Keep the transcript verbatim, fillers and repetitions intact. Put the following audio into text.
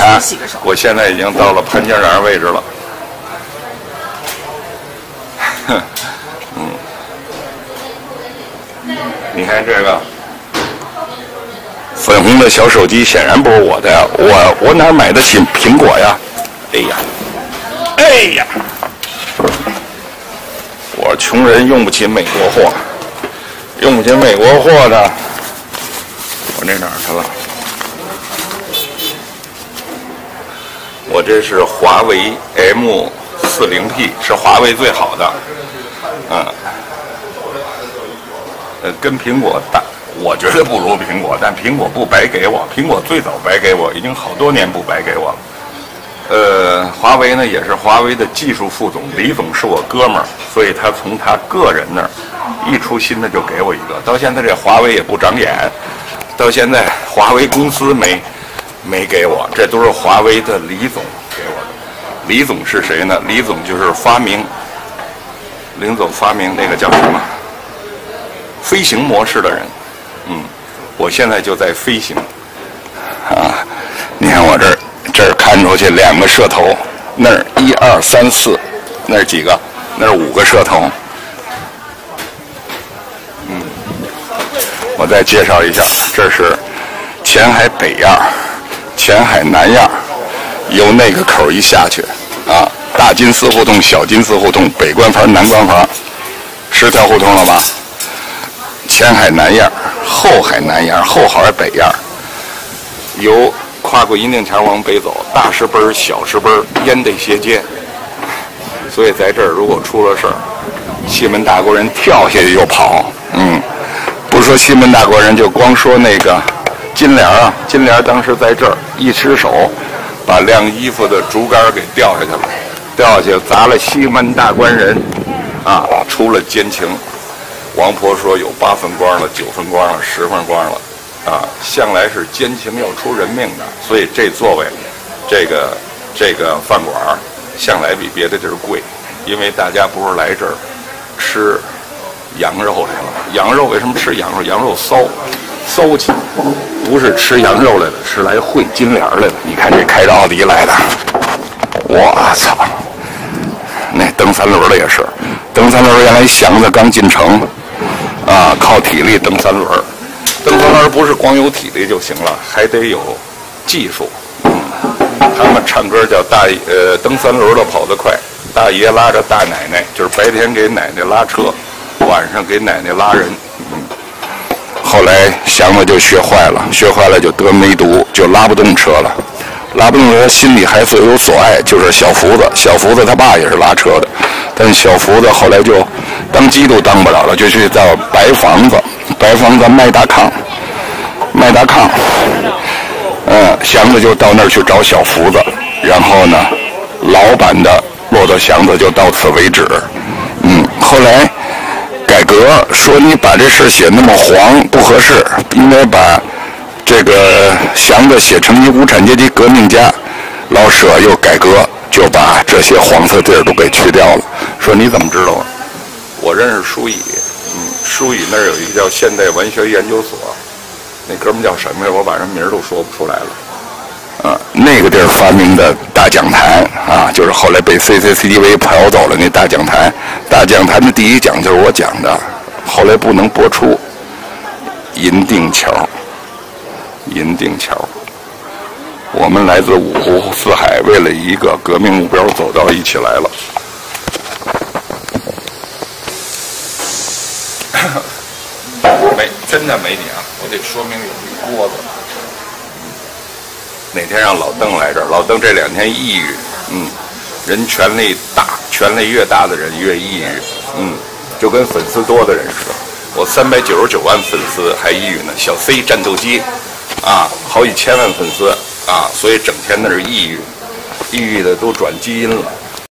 看，我现在已经到了潘家园位置了。嗯，你看这个粉红的小手机，显然不是我的呀，我我哪买得起苹果呀？哎呀，哎呀，我穷人用不起美国货，用不起美国货的，我这哪儿去了？我这是华为 M 四十 P， 是华为最好的，嗯，呃，跟苹果大，我觉得不如苹果，但苹果不白给我，苹果最早白给我，已经好多年不白给我了。呃，华为呢也是华为的技术副总，李总是我哥们儿，所以他从他个人那儿一出新的就给我一个，到现在这华为也不长眼，到现在华为公司没。没给我，这都是华为的李总给我的。李总是谁呢？李总就是发明，李总发明那个叫什么飞行模式的人。嗯，我现在就在飞行。啊，你看我这儿，这儿看出去两个射头，那儿一二三四，那儿几个？那儿五个射头。嗯，我再介绍一下，这是前海北亚。前海南亚，由那个口一下去，啊，大金丝胡同、小金丝胡同、北关房、南关房，十条胡同了吧？前海南亚、后海南亚、后海北亚，由跨过银锭桥往北走，大石奔、小石奔、烟得斜街。所以在这儿如果出了事儿，西门大国人跳下去就跑。嗯，不说西门大国人，就光说那个。金莲啊，金莲当时在这儿一失手，把晾衣服的竹竿给掉下去了，掉下去砸了西门大官人，啊，出了奸情。王婆说有八分光了，九分光了，十分光了，啊，向来是奸情要出人命的，所以这座位，这个这个饭馆向来比别的地儿贵，因为大家不是来这儿吃羊肉来了，羊肉为什么吃羊肉？羊肉骚。骚气，不是吃羊肉来的，是来会金莲来的。你看这开着奥迪来的，我操！那蹬三轮的也是，蹬三轮原来祥子刚进城，啊，靠体力蹬三轮，蹬三轮不是光有体力就行了，还得有技术。嗯，他们唱歌叫大呃蹬三轮的跑得快，大爷拉着大奶奶，就是白天给奶奶拉车，晚上给奶奶拉人。嗯。后来祥子就学坏了，学坏了就得梅毒，就拉不动车了。拉不动车，心里还是有所爱，就是小福子。小福子他爸也是拉车的，但小福子后来就当鸡都当不了了，就去到白房子，白房子卖大炕，卖大炕。嗯，祥子就到那儿去找小福子，然后呢，老版的骆驼祥子就到此为止。嗯，后来。改革说你把这事写那么黄不合适，应该把这个祥子写成一无产阶级革命家。老舍又改革，就把这些黄色地儿都给去掉了。说你怎么知道啊？我认识舒乙，嗯，舒乙那儿有一个叫现代文学研究所，那哥们叫什么呀？我把人名都说不出来了。啊，那个地儿发明的大讲坛啊，就是后来被 C C C T V 跑走了那大讲坛。大讲坛的第一讲就是我讲的，后来不能播出。银锭桥，银锭桥，我们来自五湖四海，为了一个革命目标走到一起来了。没，真的没你啊！我得说明有一锅子。哪天让老邓来这儿？老邓这两天抑郁，嗯，人权力大，权力越大的人越抑郁，嗯，就跟粉丝多的人似的。我三百九十九万粉丝还抑郁呢，小 C 战斗机，啊，好几千万粉丝啊，所以整天那是抑郁，抑郁的都转基因了。